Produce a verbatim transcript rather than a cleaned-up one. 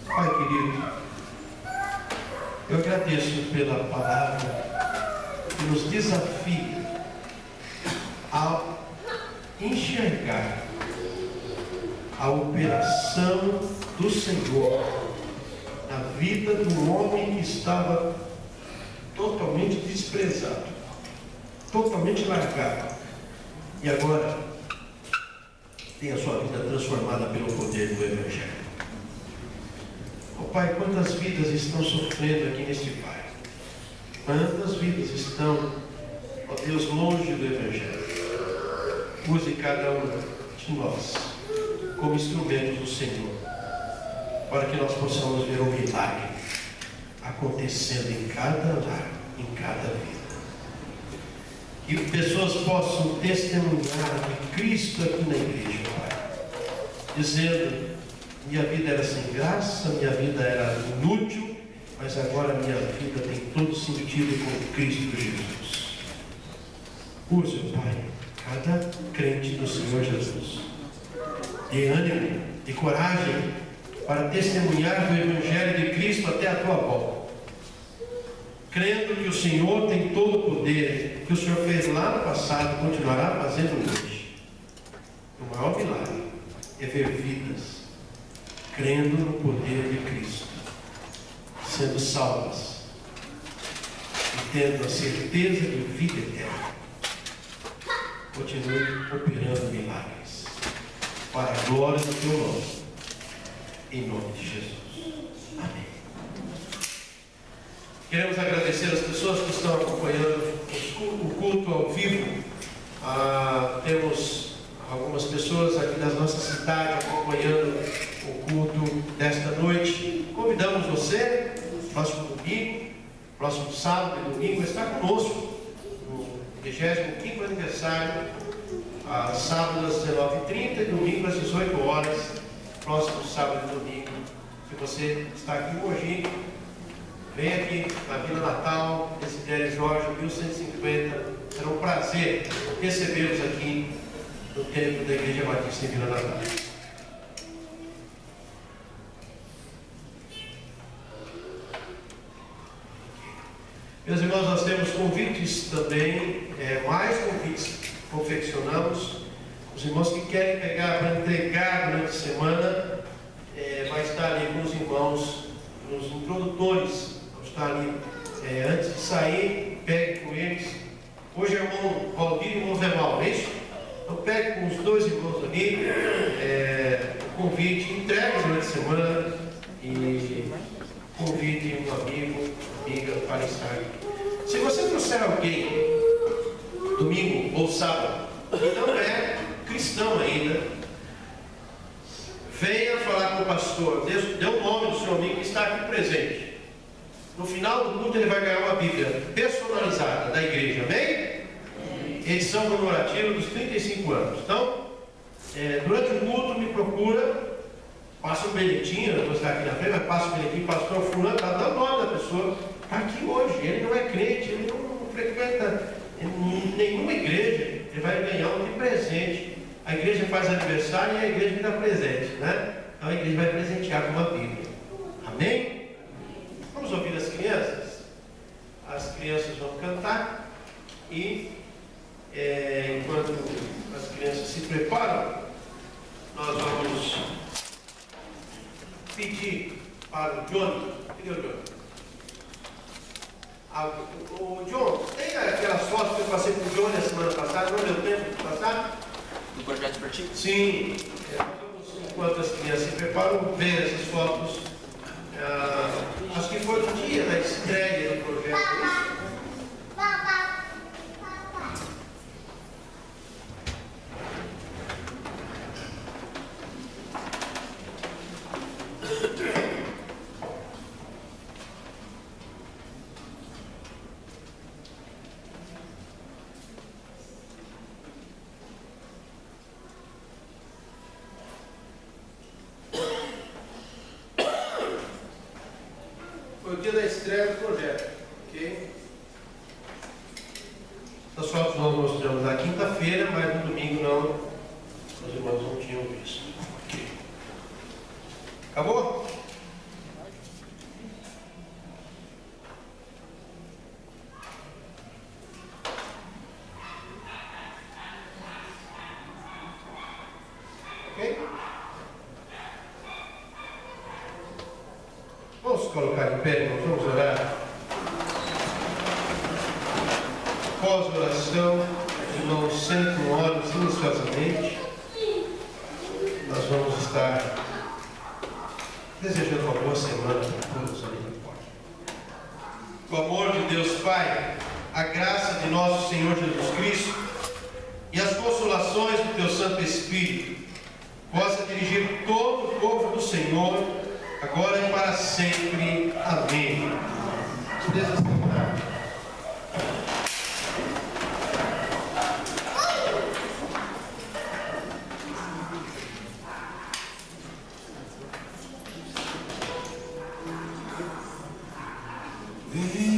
Pai querido, eu agradeço pela palavra que nos desafia a enxergar a operação do Senhor na vida do homem que estava totalmente desprezado, totalmente largado, e agora tem a sua vida transformada pelo poder do Evangelho. Oh Pai, quantas vidas estão sofrendo aqui neste bairro, quantas vidas estão, ó Deus, longe do Evangelho. Use cada um de nós como instrumentos do Senhor, para que nós possamos ver o milagre acontecendo em cada lar, em cada vida. Que pessoas possam testemunhar de Cristo aqui na igreja, Pai, dizendo: minha vida era sem graça, minha vida era inútil, mas agora minha vida tem todo sentido com Cristo Jesus. Use, Pai, cada crente do Senhor Jesus, de ânimo, de coragem, para testemunhar do Evangelho de Cristo até a tua volta, crendo que o Senhor tem todo o poder, que o Senhor fez lá no passado e continuará fazendo hoje. O maior milagre é ver vidas crendo no poder de Cristo, sendo salvas e tendo a certeza de vida eterna. Continue operando milagres para a glória do teu nome, em nome de Jesus. Amém. Queremos agradecer as pessoas que estão acompanhando o culto ao vivo. Ah, temos algumas pessoas aqui das nossas cidades acompanhando o culto desta noite. Convidamos você, próximo domingo, próximo sábado e domingo, a estar conosco no vigésimo quinto aniversário, a sábado às dezenove e trinta e domingo às dezoito horas, próximo sábado e domingo. Se você está aqui em Mogi, vem aqui na Vila Natal, Desidério Jorge, mil cento e cinquenta. Será um prazer recebê-los aqui no templo da Igreja Batista em Vila Natal. Meus irmãos, nós temos convites também, é, mais convites confeccionamos. Os irmãos que querem pegar para entregar durante a semana, é, vai estar ali com os irmãos, os introdutores, vão estar ali é, antes de sair, pegue com eles. Hoje é o irmão Valdir e o irmão Zé Mauro, é isso? Então pegue com os dois irmãos ali, é, o convite, entregue durante a semana e convide um amigo, amiga para estar aqui. Se você trouxer alguém domingo ou sábado e não é cristão ainda, venha falar com o pastor, dê o nome do seu amigo que está aqui presente. No final do culto ele vai ganhar uma Bíblia personalizada da igreja, amém? Edição comemorativa dos trinta e cinco anos. Então, é, durante o culto me procura, passa um bilhetinho, eu vou estar aqui na frente, mas passa um bilhetinho, pastor fulano, está dando o nome da pessoa, está aqui hoje, ele não é crente, ele não frequenta nenhuma igreja, ele vai ganhar um de presente. A igreja faz aniversário e a igreja me dá presente, né? Então a igreja vai presentear com uma Bíblia. Amém? Vamos ouvir as crianças? As crianças vão cantar e é, enquanto as crianças se preparam, nós vamos pedir para o Johnny. Cadê o Johnny? Ah, o, o John, tem aquelas fotos que eu passei para o Johnny a semana passada, não deu tempo de passar? Do projeto esportivo? Sim. É, vamos, enquanto as crianças se preparam, ver essas fotos. Ah, acho que foi no dia da estreia do projeto. Foi o dia da estreia do projeto, ok? Essas fotos nós mostramos na quinta-feira, mas no domingo não, os irmãos não tinham visto. Ok. Acabou? se colocar em pé, irmãos, vamos orar. Pós-oração, irmãos, sentam, oram silenciosamente. Nós vamos estar desejando uma boa semana para todos ali na porta. O amor de Deus Pai, a graça de nosso Senhor Jesus Cristo e as consolações do Teu Santo Espírito possa dirigir todo o povo do Senhor, agora e para sempre. Amém. Podemos sentar. We